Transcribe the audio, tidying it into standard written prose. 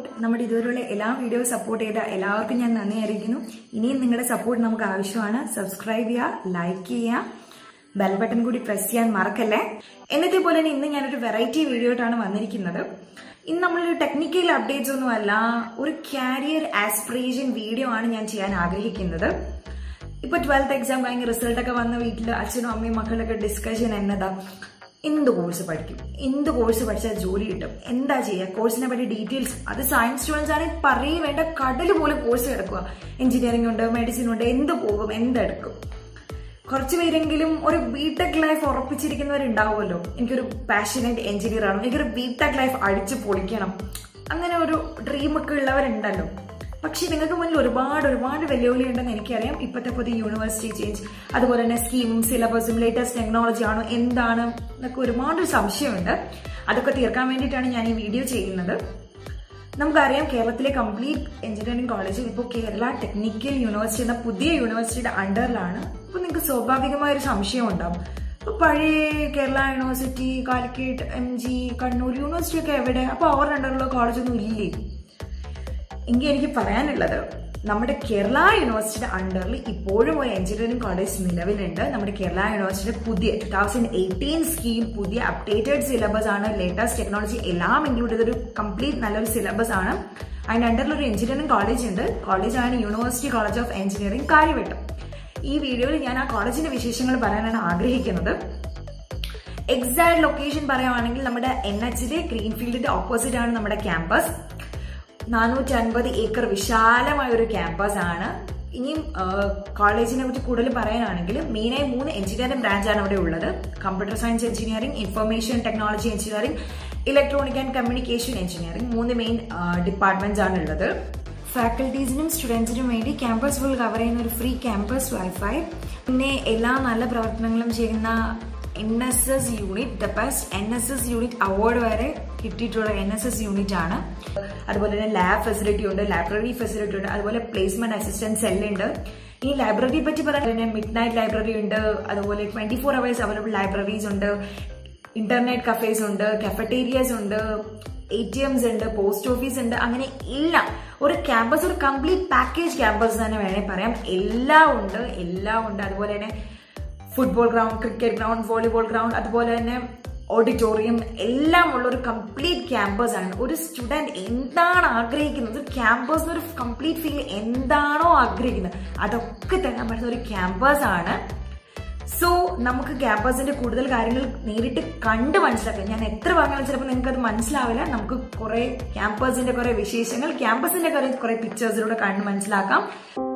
നമ്മുടെ ഇതുവരെയുള്ള എല്ലാ വീഡിയോ സപ്പോർട്ട് ചെയ്ത എല്ലാവർക്കും ഞാൻ നന്ദി അറിയിക്കുന്നു. ഇനിയും നിങ്ങളുടെ സപ്പോർട്ട് നമുക്ക് ആവശ്യമാണ്. സബ്സ്ക്രൈബ് ചെയ്യുക, ലൈക്ക് ചെയ്യുക, ബെൽ ബട്ടൺ കൂടി പ്രസ് ചെയ്യാൻ മറക്കല്ലേ. എന്നത്തെ പോലെ തന്നെ ഇന്ന് ഞാനൊരു വെറൈറ്റി വീഡിയോ ആയിട്ടാണ് വന്നിരിക്കുന്നത്. ഇന്ന് നമ്മളൊരു ടെക്നിക്കൽ അപ്ഡേറ്റ്സ് ഒന്നുമല്ല, ഒരു കാരിയർ ആസ്പിറേഷൻ വീഡിയോ ആണ് ഞാൻ ചെയ്യാൻ ആഗ്രഹിക്കുന്നത്. ഇപ്പൊ 12th എക്സാം കഴിഞ്ഞ് റിസൾട്ട് ഒക്കെ വന്ന വീട്ടിൽ അച്ഛനും അമ്മയും മക്കളൊക്കെ ഡിസ്കഷൻ എന്നതാ, എന്ത് കോഴ്സ് പഠിക്കും, എന്ത് കോഴ്സ് പഠിച്ചാൽ ജോലി കിട്ടും, എന്താ ചെയ്യുക, കോഴ്സിനെ പറ്റി ഡീറ്റെയിൽസ്. അത് സയൻസ് സ്റ്റുഡൻസ് ആണെങ്കിൽ പറയും വേണ്ട, കടൽ പോലെ കോഴ്സ് കിടക്കുക. എഞ്ചിനീയറിംഗ് ഉണ്ട്, മെഡിസിൻ ഉണ്ട്, എന്ത് പോകും, എന്തെടുക്കും. കുറച്ചു പേരെങ്കിലും ഒരു ബിടെക് ലൈഫ് ഉറപ്പിച്ചിരിക്കുന്നവരുണ്ടാവുമല്ലോ. എനിക്കൊരു പാഷനേറ്റ് എഞ്ചിനീയർ ആണ്, എനിക്കൊരു ബിടെക് ലൈഫ് അടിച്ചു പൊളിക്കണം, അങ്ങനെ ഒരു ഡ്രീമൊക്കെ ഉള്ളവരുണ്ടല്ലോ. പക്ഷെ നിങ്ങൾക്ക് മുന്നിൽ ഒരുപാട് വെല്ലുവിളി ഉണ്ടെന്ന് എനിക്കറിയാം. ഇപ്പോഴത്തെ പുതിയ യൂണിവേഴ്സിറ്റി ചേഞ്ച്, അതുപോലെ തന്നെ സ്കീമും സിലബസും ലേറ്റസ്റ്റ് ടെക്നോളജി ആണോ എന്താണ് എന്നൊക്കെ ഒരുപാട് സംശയമുണ്ട്. അതൊക്കെ തീർക്കാൻ വേണ്ടിയിട്ടാണ് ഞാൻ ഈ വീഡിയോ ചെയ്യുന്നത്. നമുക്കറിയാം, കേരളത്തിലെ കംപ്ലീറ്റ് എഞ്ചിനീയറിംഗ് കോളേജ് ഇപ്പോൾ കേരള ടെക്നിക്കൽ യൂണിവേഴ്സിറ്റി എന്ന പുതിയ യൂണിവേഴ്സിറ്റിയുടെ അണ്ടറിലാണ്. അപ്പോൾ നിങ്ങൾക്ക് സ്വാഭാവികമായൊരു സംശയം ഉണ്ടാവും, ഇപ്പോൾ പഴയ Kerala university, Calicut, MG, Kannur university ഒക്കെ എവിടെ, അപ്പോൾ അവരുടെ അണ്ടറിലുള്ള കോളേജൊന്നും ഇല്ലേ? എങ്കിൽ എനിക്ക് പറയാനുള്ളത്, നമ്മുടെ കേരള യൂണിവേഴ്സിറ്റിയുടെ അണ്ടറിൽ ഇപ്പോഴും ഒരു എഞ്ചിനീയറിംഗ് കോളേജ് നിലവിലുണ്ട്. നമ്മുടെ കേരള യൂണിവേഴ്സിറ്റിയുടെ പുതിയ 2018 സ്കീം, പുതിയ അപ്ഡേറ്റഡ് സിലബസ് ആണ്, ലേറ്റസ്റ്റ് ടെക്നോളജി എല്ലാം ഇൻക്ലൂഡ് ചെയ്തൊരു കംപ്ലീറ്റ് നല്ലൊരു സിലബസ് ആണ്. അതിന്റെ അണ്ടറിൽ ഒരു എഞ്ചിനീയറിംഗ് കോളേജ് ഉണ്ട്. കോളേജാണ് university college of engineering Karyavattom. ഈ വീഡിയോയിൽ ഞാൻ ആ കോളേജിന്റെ വിശേഷങ്ങൾ പറയാനാണ് ആഗ്രഹിക്കുന്നത്. എക്സാക്ട് ലൊക്കേഷൻ പറയുകയാണെങ്കിൽ നമ്മുടെ NH ഗ്രീൻഫീൽഡിന്റെ ഓപ്പോസിറ്റ് ആണ് നമ്മുടെ ക്യാമ്പസ്. 450 ഏക്കർ വിശാലമായ ഒരു ക്യാമ്പസ് ആണ്. ഇനിയും കോളേജിനെ പറ്റി കൂടുതൽ പറയാനാണെങ്കിൽ മെയിനായി 3 എഞ്ചിനീയറിംഗ് ബ്രാഞ്ചാണ് അവിടെ ഉള്ളത്. Computer science engineering, information technology engineering, electronic and communication engineering, 3 main departments ആണ് ഉള്ളത്. ഫാക്കൽറ്റീസിനും സ്റ്റുഡൻസിനും വേണ്ടി ക്യാമ്പസ് ഫുൾ കവർ ചെയ്യുന്ന ഒരു ഫ്രീ ക്യാമ്പസ് വൈഫൈ, പിന്നെ എല്ലാ നല്ല പ്രവർത്തനങ്ങളും ചെയ്യുന്ന NSS unit, the best NSS unit award വരെ കിട്ടിയിട്ടുള്ള NSS യൂണിറ്റ് ആണ്. അതുപോലെ തന്നെ ലാബ് ഫെസിലിറ്റി ഉണ്ട്, ലൈബ്രറി ഫെസിലിറ്റി ഉണ്ട്, അതുപോലെ പ്ലേസ്മെന്റ് അസിസ്റ്റന്റ് സെല്ലുണ്ട്. ഈ ലൈബ്രറിയെ പറ്റി പറയാൻ മിഡ് നൈറ്റ് ലൈബ്രറി ഉണ്ട്, അതുപോലെ 24 hours അവൈലബിൾ ലൈബ്രറീസ് ഉണ്ട്, ഇന്റർനെറ്റ് കഫേസ് ഉണ്ട്, കഫറ്റേരിയസ് ഉണ്ട്, ATMs ഉണ്ട്, പോസ്റ്റ് ഓഫീസ് ഉണ്ട്, അങ്ങനെ എല്ലാം ഒരു ക്യാമ്പസ്, ഒരു കംപ്ലീറ്റ് പാക്കേജ് ക്യാമ്പസ് തന്നെ വേണേൽ പറയാം. എല്ലാം ഉണ്ട്. അതുപോലെ തന്നെ football ground, cricket ground, volleyball ground, അതുപോലെ തന്നെ ഓഡിറ്റോറിയം, എല്ലാം ഉള്ള ഒരു കംപ്ലീറ്റ് ക്യാമ്പസ് ആണ്. ഒരു സ്റ്റുഡന്റ് എന്താണ് ആഗ്രഹിക്കുന്നത്, ഒരു ക്യാമ്പസ്, ഒരു കംപ്ലീറ്റ് ഫീൽ എന്താണോ ആഗ്രഹിക്കുന്നത് അതൊക്കെ തരാൻ പറ്റുന്ന ഒരു ക്യാമ്പസ് ആണ്. സോ നമുക്ക് ക്യാമ്പസിന്റെ കൂടുതൽ കാര്യങ്ങൾ നേരിട്ട് കണ്ട് മനസ്സിലാക്കാം. ഞാൻ എത്ര പറഞ്ഞാലും ചിലപ്പോൾ നിങ്ങൾക്ക് അത് മനസ്സിലാവില്ല. നമുക്ക് കുറെ ക്യാമ്പസിന്റെ കുറെ വിശേഷങ്ങൾ, ക്യാമ്പസിന്റെ കുറെ പിക്ചേഴ്സിലൂടെ കണ്ട് മനസ്സിലാക്കാം.